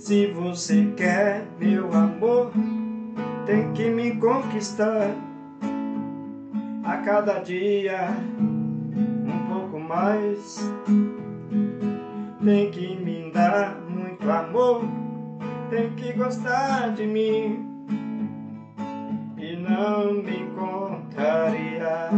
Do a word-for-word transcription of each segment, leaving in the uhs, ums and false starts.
Se você quer meu amor, tem que me conquistar a cada dia um pouco mais. Tem que me dar muito amor, tem que gostar de mim e não me contrariar.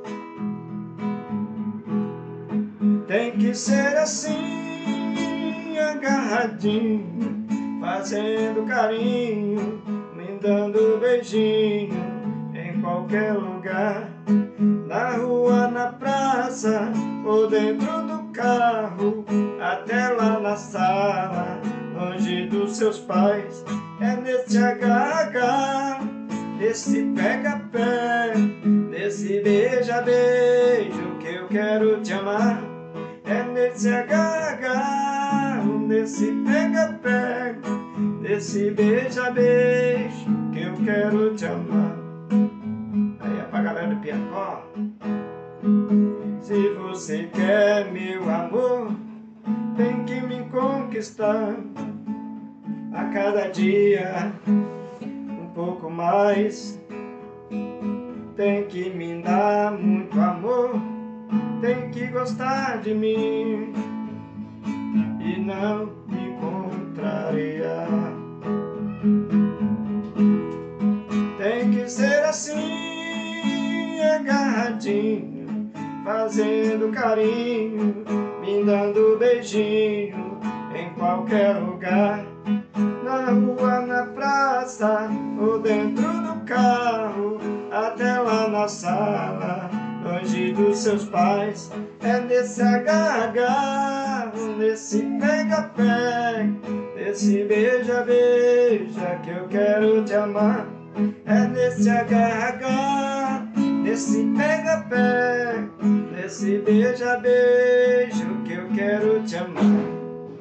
Tem que ser assim, agarradinho, fazendo carinho, me dando beijinho em qualquer lugar, na rua, na praça ou dentro do carro, até lá na sala, longe dos seus pais. É nesse agarra, nesse pega-pé, nesse beija-beijo que eu quero te amar. É nesse agarra, nesse pega-pega, nesse beija-beijo que eu quero te amar. Aí é pra galera do Piacó. Se você quer meu amor, tem que me conquistar a cada dia um pouco mais. Tem que me dar muito amor, tem que gostar de mim e não me contrariar. Tem que ser assim, agarradinho, fazendo carinho, me dando beijinho em qualquer lugar, na rua, na praça ou dentro do carro, até lá na sala, longe dos seus pais. É nesse agarra, nesse pega-pega, nesse beija-beija que eu quero te amar. É nesse agarra, nesse pega-pega, nesse beija-beijo que eu quero te amar.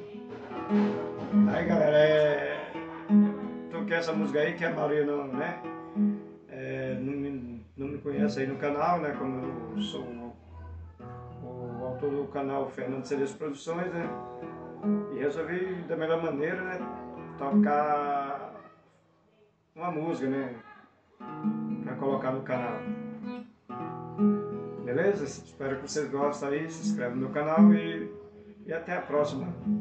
Aí galera, é... toquei essa música aí que a maioria não, né? É, não, me, não me conhece aí no canal, né? Como eu sou o, o autor do canal Fernando Cerezo Produções, né? E resolvi da melhor maneira, né? Tocar uma música, né? Pra colocar no canal. Beleza? Espero que vocês gostem aí, se inscreve no meu canal e, e até a próxima.